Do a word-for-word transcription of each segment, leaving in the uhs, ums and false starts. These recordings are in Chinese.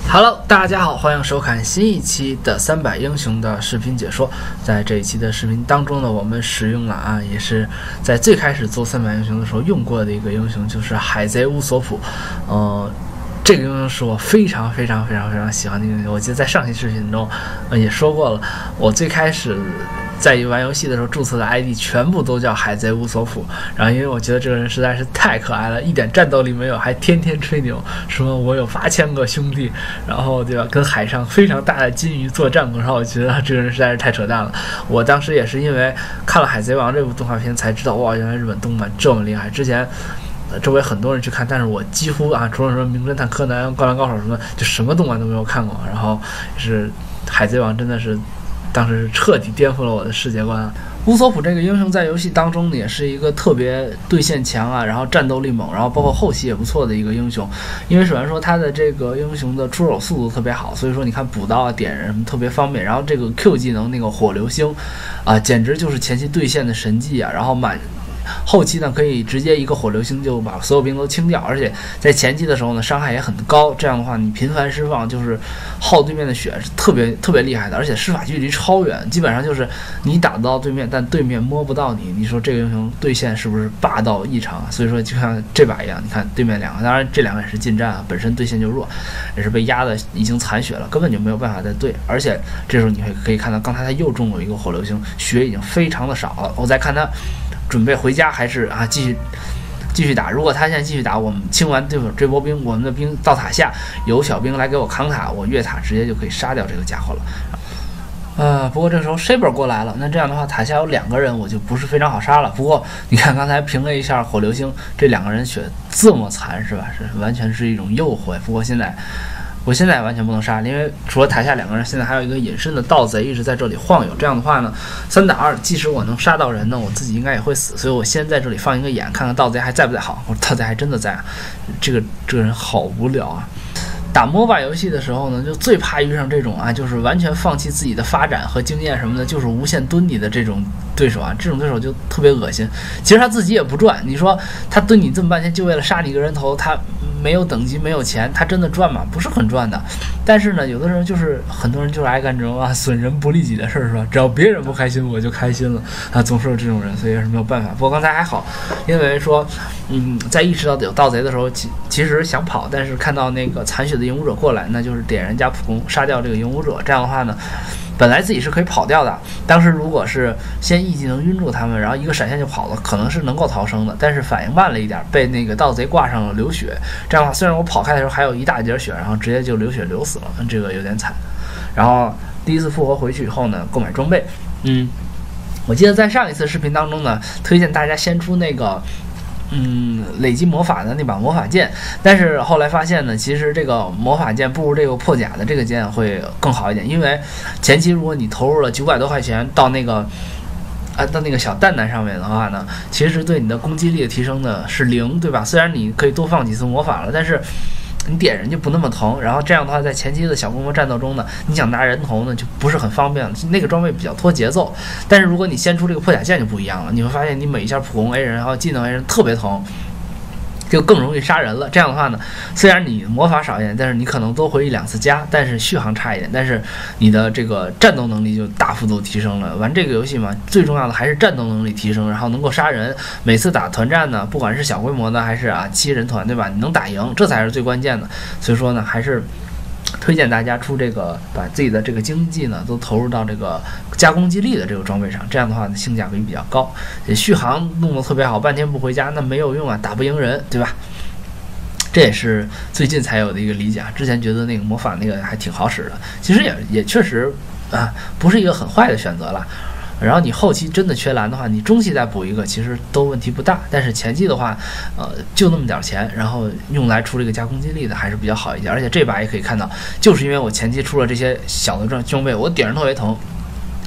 Hello， 大家好，欢迎收看新一期的三百英雄的视频解说。在这一期的视频当中呢，我们使用了啊，也是在最开始做三百英雄的时候用过的一个英雄，就是海贼乌索普。呃，这个英雄是我非常非常非常非常喜欢的英雄。我记得在上期视频中，呃、也说过了，我最开始在玩游戏的时候注册的 I D 全部都叫海贼乌索普，然后因为我觉得这个人实在是太可爱了，一点战斗力没有，还天天吹牛说我有八千个兄弟，然后对吧，跟海上非常大的金鱼作战，然后我觉得这个人实在是太扯淡了。我当时也是因为看了海贼王这部动画片才知道，哇，原来日本动漫这么厉害。之前周围很多人去看，但是我几乎啊，除了什么名侦探柯南、灌篮高手什么，就什么动漫都没有看过。然后是海贼王真的是当时是彻底颠覆了我的世界观啊！乌索普这个英雄在游戏当中也是一个特别对线强啊，然后战斗力猛，然后包括后期也不错的一个英雄。因为首先说他的这个英雄的出手速度特别好，所以说你看补刀啊、点人什么特别方便。然后这个 Q 技能那个火流星啊，简直就是前期对线的神技啊！然后满后期呢，可以直接一个火流星就把所有兵都清掉，而且在前期的时候呢，伤害也很高。这样的话，你频繁释放就是耗对面的血，是特别特别厉害的，而且施法距离超远，基本上就是你打得到对面，但对面摸不到你。你说这个英雄对线是不是霸道异常？所以说就像这把一样，你看对面两个，当然这两个也是近战啊，本身对线就弱，也是被压的已经残血了，根本就没有办法再对。而且这时候你会可以看到，刚才他又中了一个火流星，血已经非常的少了。我再看他准备回家还是啊继续继续打？如果他现在继续打，我们清完对手这波兵，我们的兵到塔下有小兵来给我扛塔，我越塔直接就可以杀掉这个家伙了。呃，不过这时候 Saber 过来了，那这样的话塔下有两个人，我就不是非常好杀了。不过你看刚才评了一下火流星，这两个人血这么残是吧？是完全是一种诱惑。不过现在我现在完全不能杀，因为除了台下两个人，现在还有一个隐身的盗贼一直在这里晃悠。这样的话呢，三打二，即使我能杀到人呢，我自己应该也会死。所以我先在这里放一个眼，看看盗贼还在不在。好，我盗贼还真的在啊！这个这个人好无聊啊！打 M O B A 游戏的时候呢，就最怕遇上这种啊，就是完全放弃自己的发展和经验什么的，就是无限蹲你的这种对手啊，这种对手就特别恶心。其实他自己也不赚，你说他蹲你这么半天，就为了杀你一个人头，他没有等级，没有钱，他真的赚吗？不是很赚的。但是呢，有的时候就是很多人就是爱干这种啊损人不利己的事儿，是吧？只要别人不开心，我就开心了啊，总是有这种人，所以也是没有办法。不过刚才还好，因为说，嗯，在意识到有盗贼的时候，其其实想跑，但是看到那个残血的影武者过来，那就是点人加普攻杀掉这个影武者。这样的话呢，本来自己是可以跑掉的。当时如果是先 E 技能晕住他们，然后一个闪现就跑了，可能是能够逃生的。但是反应慢了一点，被那个盗贼挂上了流血。这样的话，虽然我跑开的时候还有一大截血，然后直接就流血流死了，这个有点惨。然后第一次复活回去以后呢，购买装备，嗯，我记得在上一次视频当中呢，推荐大家先出那个。嗯，累积魔法的那把魔法剑，但是后来发现呢，其实这个魔法剑不如这个破甲的这个剑会更好一点，因为前期如果你投入了九百多块钱到那个，啊，到那个小蛋蛋上面的话呢，其实对你的攻击力的提升呢是零，对吧？虽然你可以多放几次魔法了，但是你点人就不那么疼，然后这样的话，在前期的小规模战斗中呢，你想拿人头呢就不是很方便了，那个装备比较拖节奏。但是如果你先出这个破甲剑就不一样了，你会发现你每一下普攻 A 人，然后技能 A 人特别疼，就更容易杀人了。这样的话呢，虽然你魔法少一点，但是你可能多回一两次家，但是续航差一点，但是你的这个战斗能力就大幅度提升了。玩这个游戏嘛，最重要的还是战斗能力提升，然后能够杀人。每次打团战呢，不管是小规模的还是啊七人团，对吧？你能打赢，这才是最关键的。所以说呢，还是推荐大家出这个，把自己的这个经济呢都投入到这个加攻击力的这个装备上，这样的话呢性价比比较高，续航弄得特别好，半天不回家那没有用啊，打不赢人，对吧？这也是最近才有的一个理解，之前觉得那个魔法那个还挺好使的，其实也也确实啊不是一个很坏的选择了。然后你后期真的缺蓝的话，你中期再补一个，其实都问题不大。但是前期的话，呃，就那么点钱，然后用来出这个加攻击力的还是比较好一点。而且这把也可以看到，就是因为我前期出了这些小的装装备，我点人特别疼，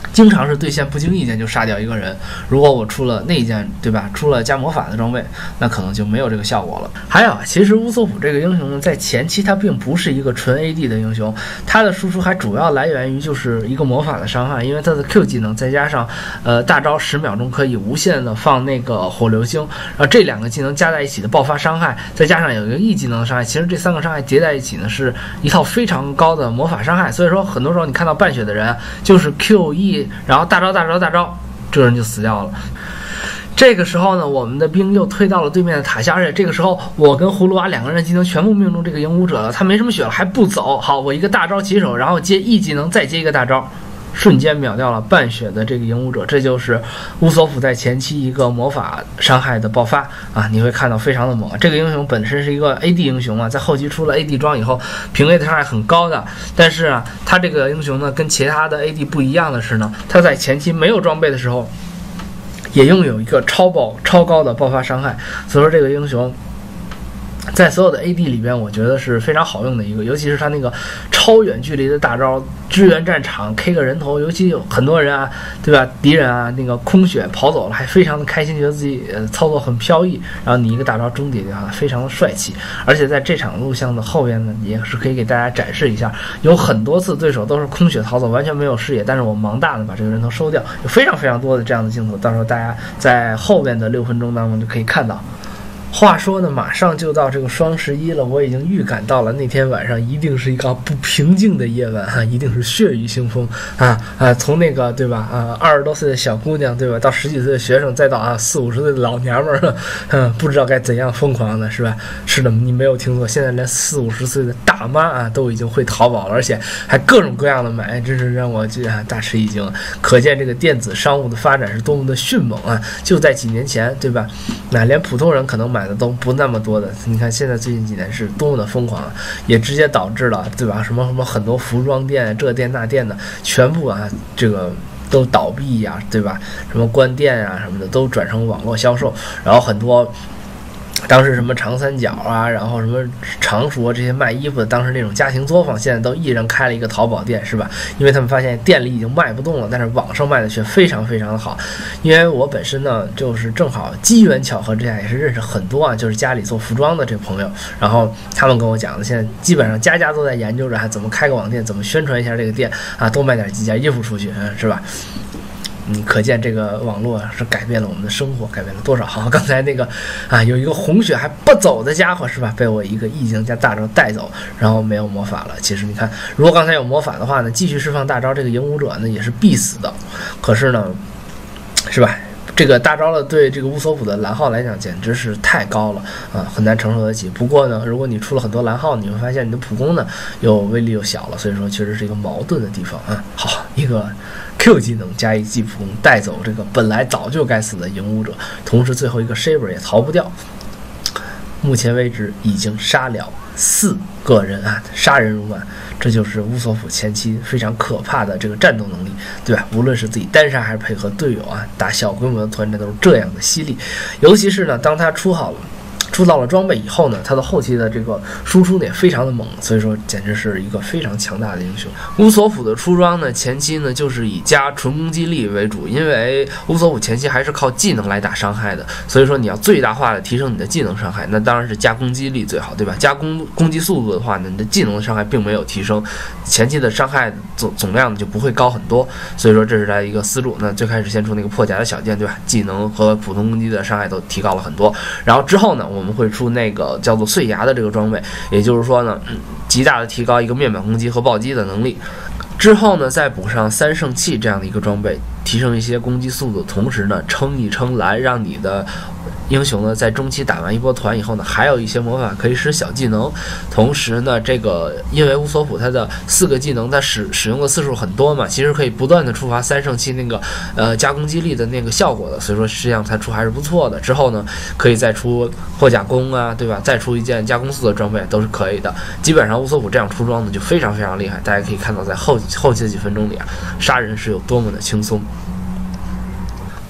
经常是对线不经意间就杀掉一个人。如果我出了那一件，对吧？出了加魔法的装备，那可能就没有这个效果了。还有啊，其实乌索普这个英雄呢，在前期他并不是一个纯 A D 的英雄，他的输出还主要来源于就是一个魔法的伤害，因为他的 Q 技能再加上呃大招十秒钟可以无限的放那个火流星，然后这两个技能加在一起的爆发伤害，再加上有一个 E 技能的伤害，其实这三个伤害叠在一起呢，是一套非常高的魔法伤害。所以说，很多时候你看到半血的人就是 Q E。然后大招大招大招，这个人就死掉了。这个时候呢，我们的兵又推到了对面的塔下，而且这个时候我跟葫芦娃两个人技能全部命中这个影武者了，他没什么血了还不走。好，我一个大招起手，然后接 E 技能，再接一个大招，瞬间秒掉了半血的这个影武者。这就是乌索普在前期一个魔法伤害的爆发啊，你会看到非常的猛。这个英雄本身是一个 A D 英雄啊，在后期出了 A D 装以后，平 A 的伤害很高的。但是啊，他这个英雄呢，跟其他的 A D 不一样的是呢，他在前期没有装备的时候，也拥有一个超爆超高的爆发伤害。所以说这个英雄在所有的 A D 里边，我觉得是非常好用的一个，尤其是他那个超远距离的大招，支援战场 K 个人头，尤其有很多人啊，对吧？敌人啊，那个空血跑走了，还非常的开心，觉得自己呃操作很飘逸，然后你一个大招终结掉它，非常的帅气。而且在这场录像的后边呢，也是可以给大家展示一下，有很多次对手都是空血逃走，完全没有视野，但是我盲大的把这个人头收掉，有非常非常多的这样的镜头，到时候大家在后边的六分钟当中就可以看到。话说呢，马上就到这个双十一了，我已经预感到了那天晚上一定是一个不平静的夜晚哈，一定是血雨腥风啊啊！从那个对吧啊二十多岁的小姑娘对吧，到十几岁的学生，再到啊四五十岁的老娘们儿，嗯，不知道该怎样疯狂的是吧？是的，你没有听错，现在连四五十岁的大妈啊都已经会淘宝了，而且还各种各样的买，真是让我这啊大吃一惊。可见这个电子商务的发展是多么的迅猛啊！就在几年前对吧，那连普通人可能买。买的都不那么多的，你看现在最近几年是多么的疯狂啊，也直接导致了对吧？什么什么很多服装店这店那店的全部啊这个都倒闭呀、啊，对吧？什么关店啊什么的都转成网络销售，然后很多。当时什么长三角啊，然后什么常熟啊，这些卖衣服的，当时那种家庭作坊，现在都一人开了一个淘宝店，是吧？因为他们发现店里已经卖不动了，但是网上卖的却非常非常的好。因为我本身呢，就是正好机缘巧合之下，也是认识很多啊，就是家里做服装的这朋友，然后他们跟我讲的，现在基本上家家都在研究着，还怎么开个网店，怎么宣传一下这个店啊，多卖点几件衣服出去，嗯，是吧？嗯，可见这个网络是改变了我们的生活，改变了多少？好，刚才那个啊，有一个红血还不走的家伙是吧？被我一个异形加大招带走，然后没有魔法了。其实你看，如果刚才有魔法的话呢，继续释放大招，这个影武者呢也是必死的。可是呢，是吧？这个大招呢，对这个乌索普的蓝号来讲，简直是太高了啊，很难承受得起。不过呢，如果你出了很多蓝号，你会发现你的普攻呢又威力又小了，所以说确实是一个矛盾的地方啊。好，一个 Q 技能加一技普攻带走这个本来早就该死的影武者，同时最后一个 Shaver 也逃不掉。目前为止已经杀了四个人啊，杀人如麻，这就是乌索普前期非常可怕的这个战斗能力，对吧？无论是自己单杀还是配合队友啊，打小规模的团战都是这样的犀利。尤其是呢，当他出好了。出到了装备以后呢，他的后期的这个输出呢也非常的猛，所以说简直是一个非常强大的英雄。乌索普的出装呢，前期呢就是以加纯攻击力为主，因为乌索普前期还是靠技能来打伤害的，所以说你要最大化的提升你的技能伤害，那当然是加攻击力最好，对吧？加攻攻击速度的话呢，你的技能的伤害并没有提升，前期的伤害总总量就不会高很多，所以说这是他一个思路。那最开始先出那个破甲的小剑，对吧？技能和普通攻击的伤害都提高了很多，然后之后呢，我我们会出那个叫做碎牙的这个装备，也就是说呢，嗯、极大的提高一个面板攻击和暴击的能力。之后呢，再补上三圣器这样的一个装备，提升一些攻击速度，同时呢，撑一撑蓝，让你的英雄呢在中期打完一波团以后呢，还有一些魔法可以使小技能。同时呢，这个因为乌索普它的四个技能它使使用的次数很多嘛，其实可以不断的触发三圣器那个呃加攻击力的那个效果的，所以说实际上它出还是不错的。之后呢，可以再出破甲弓啊，对吧？再出一件加攻速的装备都是可以的。基本上乌索普这样出装呢就非常非常厉害，大家可以看到在后后期的几分钟里啊，杀人是有多么的轻松。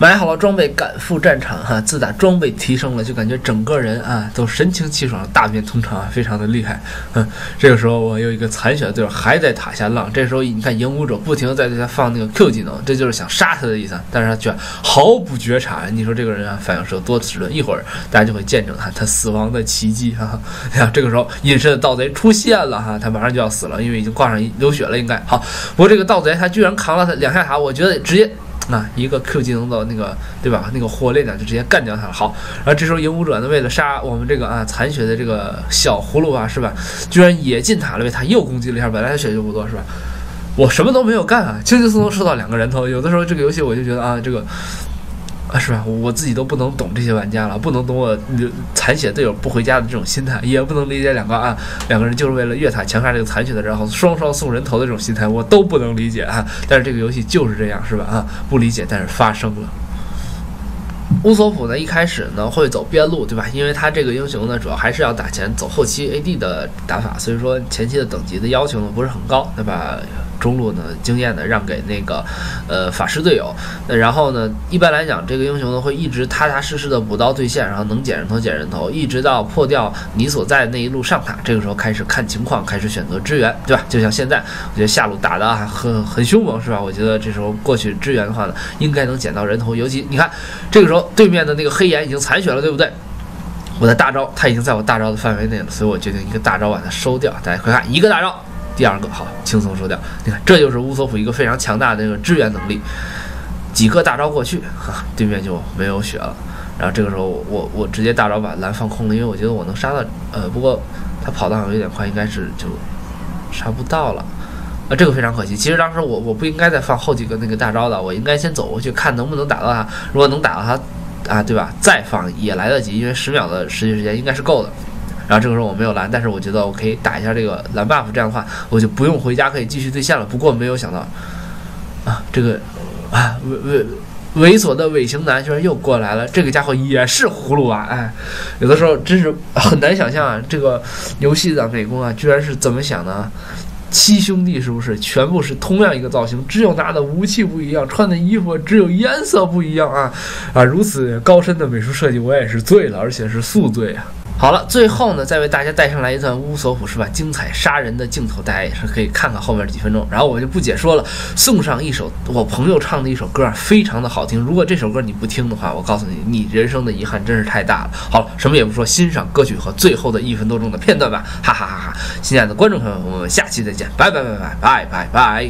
买好了装备，赶赴战场哈！自打装备提升了，就感觉整个人啊都神清气爽，大变通畅啊，非常的厉害。嗯，这个时候我有一个残血的队友还在塔下浪，这时候你看影武者不停的在对他放那个 Q 技能，这就是想杀他的意思，但是他居然毫不觉察。你说这个人啊，反应是有多迟钝？一会儿大家就会见证他他死亡的奇迹哈！呀，这个时候隐身的盗贼出现了哈，他马上就要死了，因为已经挂上流血了，应该好。不过这个盗贼他居然扛了他两下塔，我觉得直接。啊，一个 Q 技能的那个，对吧？那个火烈鸟就直接干掉他了。好，然后这时候影武者呢，为了杀我们这个啊残血的这个小葫芦啊，是吧？居然也进塔了，被他又攻击了一下。本来他血就不多，是吧？我什么都没有干啊，轻轻松松收到两个人头。有的时候这个游戏我就觉得啊，这个。啊，是吧？我自己都不能懂这些玩家了，不能懂我残血队友不回家的这种心态，也不能理解两个啊两个人就是为了越塔强杀这个残血的，然后双双送人头的这种心态，我都不能理解啊。但是这个游戏就是这样，是吧？啊，不理解，但是发生了。乌索普呢，一开始呢会走边路，对吧？因为他这个英雄呢，主要还是要打前走后期 A D 的打法，所以说前期的等级的要求呢不是很高，对吧？中路呢经验呢让给那个呃法师队友，那然后呢一般来讲这个英雄呢会一直踏踏实实的补刀对线，然后能捡人头捡人头，一直到破掉你所在的那一路上塔，这个时候开始看情况，开始选择支援，对吧？就像现在我觉得下路打的还很很凶猛，是吧？我觉得这时候过去支援的话呢，应该能捡到人头，尤其你看这个时候对面的那个黑岩已经残血了，对不对？我的大招他已经在我大招的范围内了，所以我决定一个大招把它收掉。大家快看，一个大招。第二个好，轻松收掉。你看，这就是乌索普一个非常强大的这个支援能力。几个大招过去，哈，对面就没有血了。然后这个时候我，我我直接大招把蓝放空了，因为我觉得我能杀到。呃，不过他跑的好像有点快，应该是就杀不到了。啊，这个非常可惜。其实当时我我不应该再放后几个那个大招的，我应该先走过去看能不能打到他。如果能打到他，啊，对吧？再放也来得及，因为十秒的实际时间应该是够的。然后这个时候我没有蓝，但是我觉得我可以打一下这个蓝 buff， 这样的话我就不用回家，可以继续对线了。不过没有想到，啊，这个啊猥猥猥琐的尾行男居然又过来了，这个家伙也是葫芦娃，哎，有的时候真是很难想象啊，这个游戏的美工啊，居然是怎么想的？七兄弟是不是全部是同样一个造型，只有拿的武器不一样，穿的衣服只有颜色不一样啊啊！如此高深的美术设计，我也是醉了，而且是宿醉啊！好了，最后呢，再为大家带上来一段乌索普是吧精彩杀人的镜头，大家也是可以看看后面几分钟。然后我就不解说了，送上一首我朋友唱的一首歌啊，非常的好听。如果这首歌你不听的话，我告诉你，你人生的遗憾真是太大了。好了，什么也不说，欣赏歌曲和最后的一分多钟的片段吧，哈哈哈哈！亲爱的观众朋友们，我们下期再见，拜拜拜拜拜拜拜。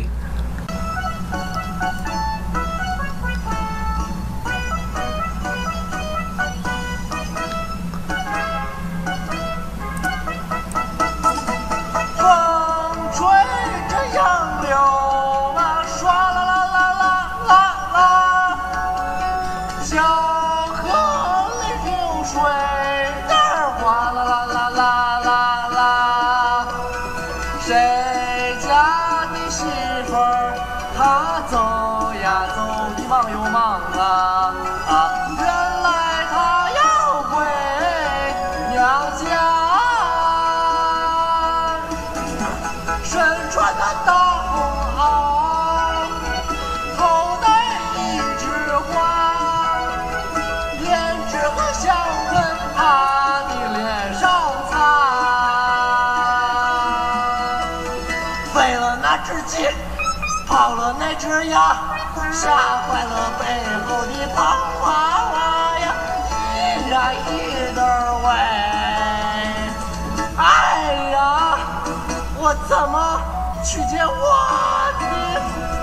跑了那只鸭，吓坏了背后的胖娃娃呀，一呀一的喂，哎呀，我怎么去见我的